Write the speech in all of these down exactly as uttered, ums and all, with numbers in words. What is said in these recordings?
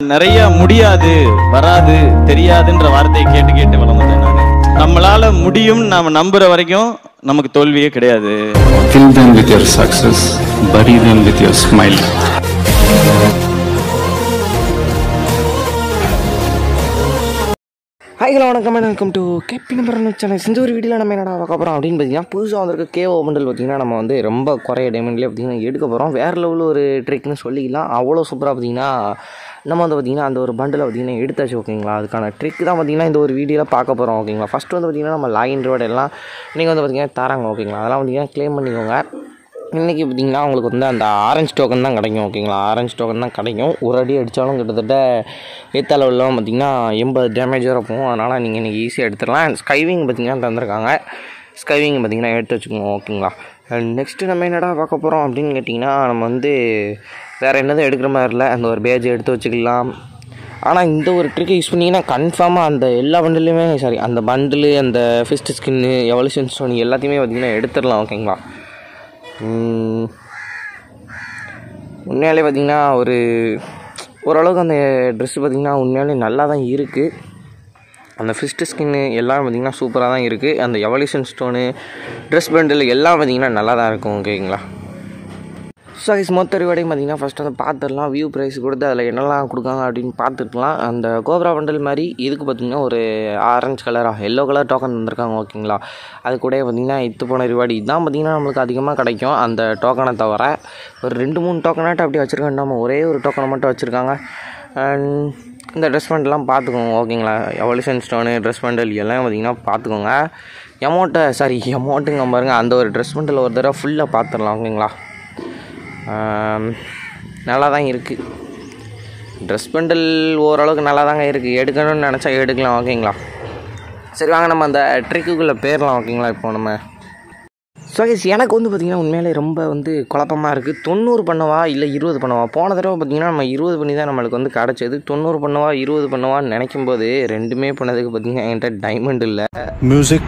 நிறைய முடியாது வராது தெரியாதுன்ற வார்த்தையை கேட்டு கேட்டு வளர்ந்தேன் நான். நம்மளால முடியும் நாம நம்புற வரைக்கும் நமக்கு தோல்வியே கிடையாது. Kill them with your success, bury them with your smile. Hi hello வணக்கம் welcome to KP number channel. இந்த ஒரு வீடியோவில் நம்ம என்னடா பார்க்க போகிறோம் அப்படின்னு பார்த்தீங்கன்னா, புதுசாக வந்திருக்க கேஓ பண்டல் பார்த்தீங்கன்னா நம்ம வந்து ரொம்ப குறைய டைமண்ட்லேயே பார்த்தீங்கன்னா எடுக்க போகிறோம். வேறு லெவலில் ஒரு ட்ரிக்னு சொல்லிக்கலாம். அவ்வளோ சூப்பராக பார்த்தீங்கன்னா நம்ம வந்து பார்த்திங்கன்னா அந்த ஒரு பண்டில் பார்த்திங்கன்னா எடுத்தாச்சு ஓகேங்களா. அதுக்கான ட்ரிக் தான் பார்த்திங்கன்னா இந்த ஒரு வீடியோவில் பார்க்க போகிறோம் ஓகேங்களா. ஃபஸ்ட்டு வந்து பார்த்திங்கன்னா நம்ம லாகின் ரோடு எல்லாம் நீங்கள் வந்து பார்த்திங்கன்னா தராங்க ஓகேங்களா. அதெல்லாம் பார்த்திங்கன்னா க்ளைம் பண்ணிக்கோங்க. இன்றைக்கி பார்த்திங்கன்னா உங்களுக்கு வந்து அந்த ஆரஞ்சு டோக்கன் தான் கிடைக்கும் ஓகேங்களா. ஆரஞ்சு டோக்கன் தான் கிடைக்கும். ஒரு அடி அடித்தாலும் கிட்டத்தட்ட ஏத்த லெவலில் பார்த்திங்கன்னா எண்பது டேமேஜ் இருக்கும். அதனால் நீங்கள் இன்றைக்கி ஈஸியாக எடுத்துடலாம். ஸ்கைவிங் பார்த்திங்கன்னா தந்திருக்காங்க. ஸ்கைவிங் பார்த்திங்கன்னா எடுத்து வச்சுக்கோங்க ஓகேங்களா. நெக்ஸ்ட்டு நம்ம என்னடா பார்க்க போகிறோம் அப்படின்னு கேட்டிங்கன்னா, நம்ம வந்து வேறு என்னதும் எடுக்கிற மாதிரி இல்லை. அந்த ஒரு பேஜ் எடுத்து வச்சுக்கலாம். ஆனால் இந்த ஒரு ட்ரிக்கை யூஸ் பண்ணிங்கன்னா கன்ஃபார்மாக அந்த எல்லா பண்டிலுமே சாரி அந்த பண்டிலு அந்த ஃபிஸ்ட் ஸ்கின்னு எவல்யூஷன் ஸ்டோன் எல்லாத்தையுமே பார்த்திங்கன்னா எடுத்துடலாம் ஓகேங்களா. உண்மையாலே பார்த்திங்கன்னா ஒரு ஓரளவுக்கு அந்த ட்ரெஸ்ஸு பார்த்திங்கன்னா உண்மையாலே நல்லா தான் இருக்குது. அந்த ஃபிஸ்ட்டு ஸ்கின்னு எல்லாம் பார்த்திங்கன்னா சூப்பராக தான் இருக்குது. அந்த எவல்யூஷன் ஸ்டோனு ட்ரெஸ் பண்டில் எல்லாம் பார்த்திங்கன்னா நல்லா தான் இருக்கும் ஓகேங்களா. ஸோ இது மொத்த ரிவார்டையும் பார்த்திங்கன்னா ஃபஸ்ட்டு வந்து பார்த்துடலாம். வியூ ப்ரைஸ் கொடுத்து அதில் என்னெல்லாம் கொடுக்காங்க அப்படின்னு பார்த்துக்கலாம். அந்த கோப்ரா பண்டல் மாதிரி இதுக்கு பார்த்திங்கன்னா ஒரு ஆரஞ்சு கலராக எல்லோ கலர் டோக்கன் வந்திருக்காங்க ஓகேங்களா. அது கூட பார்த்திங்கன்னா இத்து போன ரிவார்டு இதுதான் பார்த்திங்கன்னா நம்மளுக்கு அதிகமாக கிடைக்கும். அந்த டோக்கனை தவிர ஒரு ரெண்டு மூணு டோக்கனாட்டு அப்படி வச்சுருக்காங்க. நம்ம ஒரே ஒரு டோக்கனை மட்டும் வச்சுருக்காங்க. அண்ட் இந்த ட்ரெஸ் பண்டெல்லாம் பார்த்துக்கோங்க ஓகேங்களா. எவல்யூஷன் ஸ்டோனு ட்ரெஸ் பண்டல் எல்லாம் பார்த்திங்கன்னா பார்த்துக்கோங்க. எமௌண்ட்டை சாரி எமௌண்ட்டுங்க பாருங்கள். அந்த ஒரு ட்ரெஸ் பண்டல் ஒரு தடவை ஃபுல்லாக பார்த்துடலாம் ஓகேங்களா. நல்லா தான் இருக்குது ட்ரெஸ் பண்டல் ஓரளவுக்கு நல்லா தாங்க இருக்குது. எடுக்கணும்னு நினச்சா எடுக்கலாம் ஓகேங்களா. சரி வாங்க நம்ம அந்த ட்ரிக்குக்குள்ளே போயிடலாம் ஓகேங்களா. இப்போ நம்ம ஸோ எனக்கு வந்து பார்த்திங்கன்னா உண்மையிலே ரொம்ப வந்து குழப்பமாக இருக்குது. தொண்ணூறு பண்ணவா இல்லை இருபது பண்ணவா? போன தடவை பார்த்திங்கன்னா நம்ம இருபது பண்ணி தான் நம்மளுக்கு வந்து கிடச்சது. தொண்ணூறு பண்ணவா இருபது பண்ணவான்னு நினைக்கும் போது ரெண்டுமே பண்ணதுக்கு பார்த்திங்கன்னா என்கிட்ட டைமண்ட் இல்லை. மியூசிக்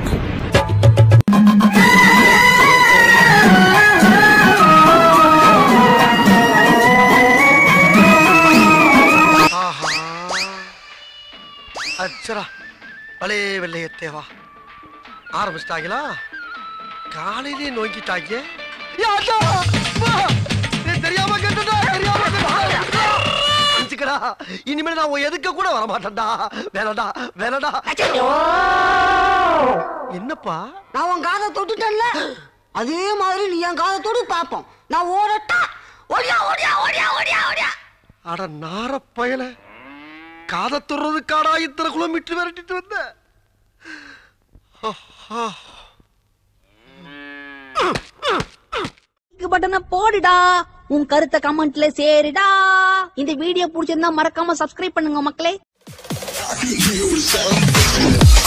அச்சரா பழைய வெள்ளையத்தேவா ஆரம்பிச்சிட்டாங்களா? காலையிலே நோக்கிட்டாங்க. தெரியாம கேட்டுடா இனிமேல் நான் எதுக்க கூட வர மாட்டேன்டா. வேணடா வேணடா. என்னப்பா நான் உன் காதை தொட்டுட்டேன்ல, அதே மாதிரி நீ என் காதை தொடு பாப்போம். நான் ஓடட்டா? ஓடியா ஓடியா ஓடியா ஓடியா ஓடியா. அட நார பயல, காதை தொடுறது காடா இத்தனை கிலோமீட்டர் விரட்டிட்டு வந்த. பட்டனை போடுடா, உன் கருத்தை கமெண்ட்ல சேருடா. இந்த வீடியோ பிடிச்சிருந்தா மறக்காம சப்ஸ்கிரைப் பண்ணுங்க மக்களே.